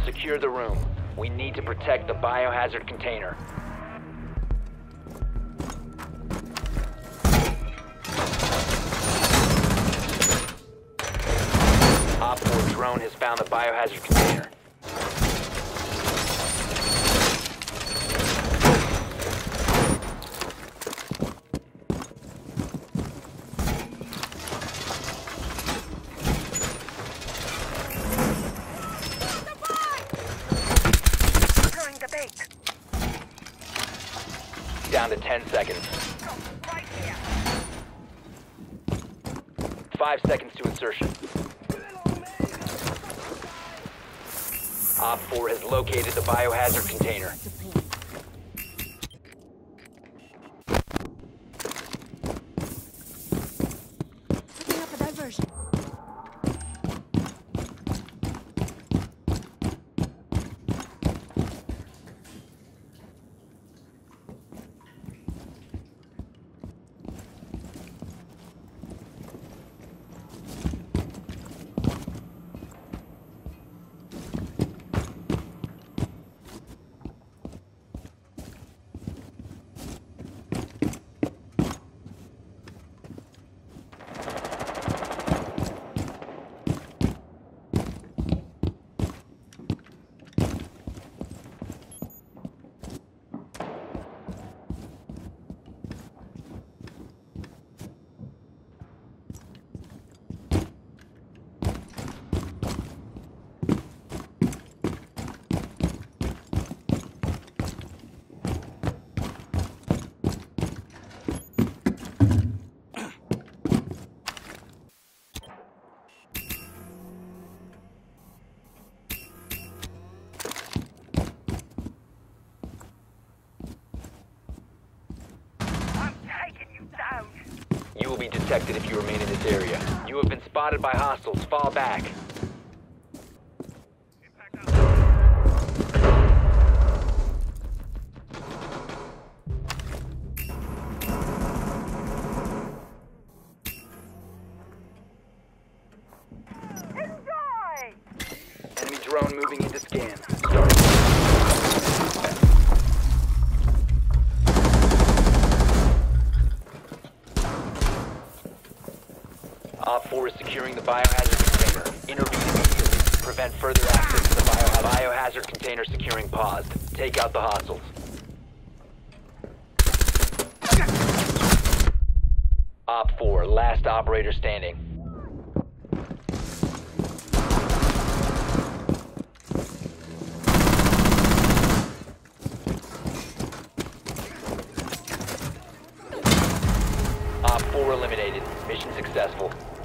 secure the room. We need to protect the biohazard container. Op 4 drone has found the biohazard container. Down to 10 seconds. 5 seconds to insertion. Op 4 has located the biohazard container. Setting up a diversion. You will be detected if you remain in this area. You have been spotted by hostiles. Fall back. Enjoy! Enemy drone moving into scan. Op 4 is securing the biohazard container. Intervene immediately. Prevent further access to the biohazard container securing paused. Take out the hostiles. Op 4, last operator standing. Op 4 eliminated. Mission successful.